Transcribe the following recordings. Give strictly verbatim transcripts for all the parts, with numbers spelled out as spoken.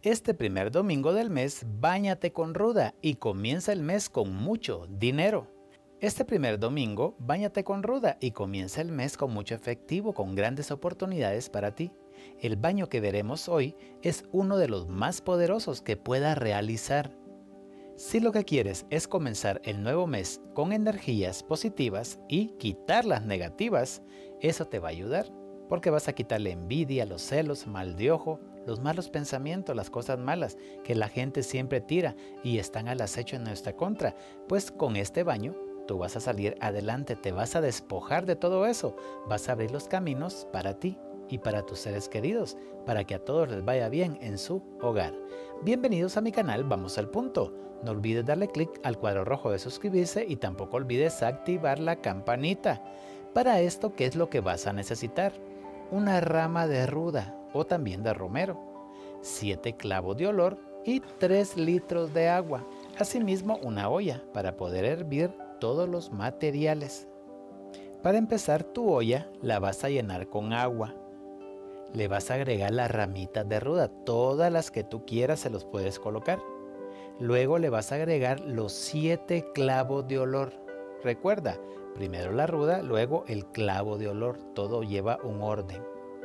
Este primer domingo del mes, báñate con ruda y comienza el mes con mucho dinero. Este primer domingo, báñate con ruda y comienza el mes con mucho efectivo, con grandes oportunidades para ti. El baño que veremos hoy es uno de los más poderosos que puedas realizar. Si lo que quieres es comenzar el nuevo mes con energías positivas y quitar las negativas, eso te va a ayudar, porque vas a quitar la envidia, los celos, mal de ojo, los malos pensamientos, las cosas malas que la gente siempre tira y están al acecho en nuestra contra. Pues con este baño tú vas a salir adelante, te vas a despojar de todo eso, vas a abrir los caminos para ti y para tus seres queridos, para que a todos les vaya bien en su hogar. Bienvenidos a mi canal, vamos al punto. No olvides darle clic al cuadro rojo de suscribirse y tampoco olvides activar la campanita. Para esto, ¿qué es lo que vas a necesitar? Una rama de ruda o también de romero, siete clavos de olor y tres litros de agua. Asimismo, una olla para poder hervir todos los materiales. Para empezar, tu olla la vas a llenar con agua. Le vas a agregar las ramitas de ruda, todas las que tú quieras se los puedes colocar. Luego le vas a agregar los siete clavos de olor. Recuerda, primero la ruda, luego el clavo de olor, todo lleva un orden.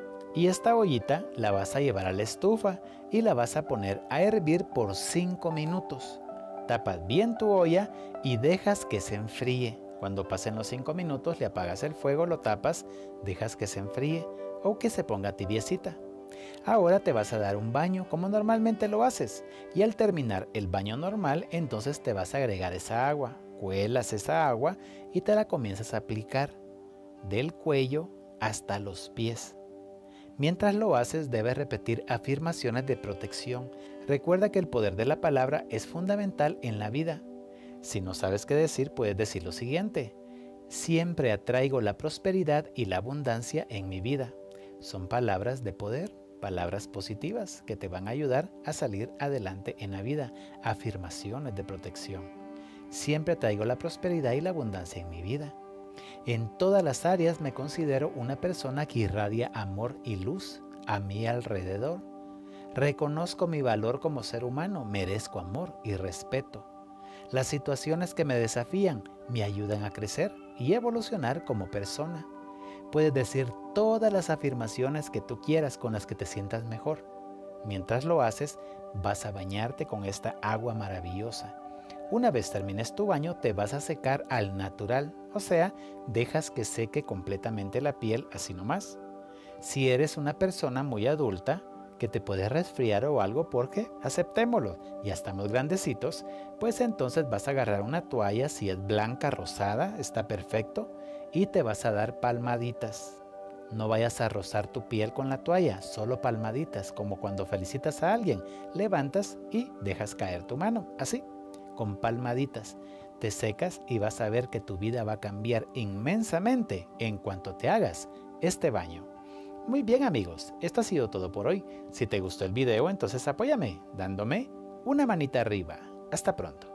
Y esta ollita la vas a llevar a la estufa y la vas a poner a hervir por cinco minutos. Tapas bien tu olla y dejas que se enfríe. Cuando pasen los cinco minutos le apagas el fuego, lo tapas, dejas que se enfríe o que se ponga tibiecita. Ahora te vas a dar un baño como normalmente lo haces y al terminar el baño normal entonces te vas a agregar esa agua. Cuelas esa agua y te la comienzas a aplicar del cuello hasta los pies. Mientras lo haces, debes repetir afirmaciones de protección. Recuerda que el poder de la palabra es fundamental en la vida. Si no sabes qué decir, puedes decir lo siguiente: siempre atraigo la prosperidad y la abundancia en mi vida. Son palabras de poder, palabras positivas que te van a ayudar a salir adelante en la vida. Afirmaciones de protección. Siempre atraigo la prosperidad y la abundancia en mi vida. En todas las áreas me considero una persona que irradia amor y luz a mi alrededor. Reconozco mi valor como ser humano, merezco amor y respeto. Las situaciones que me desafían me ayudan a crecer y evolucionar como persona. Puedes decir todas las afirmaciones que tú quieras con las que te sientas mejor. Mientras lo haces, vas a bañarte con esta agua maravillosa. Una vez termines tu baño, te vas a secar al natural, o sea, dejas que seque completamente la piel así nomás. Si eres una persona muy adulta, que te puedes resfriar o algo porque, aceptémoslo, ya estamos grandecitos, pues entonces vas a agarrar una toalla, si es blanca, rosada, está perfecto, y te vas a dar palmaditas. No vayas a rozar tu piel con la toalla, solo palmaditas, como cuando felicitas a alguien, levantas y dejas caer tu mano, así. Con palmaditas, te secas y vas a ver que tu vida va a cambiar inmensamente en cuanto te hagas este baño. Muy bien amigos, esto ha sido todo por hoy. Si te gustó el video, entonces apóyame dándome una manita arriba. Hasta pronto.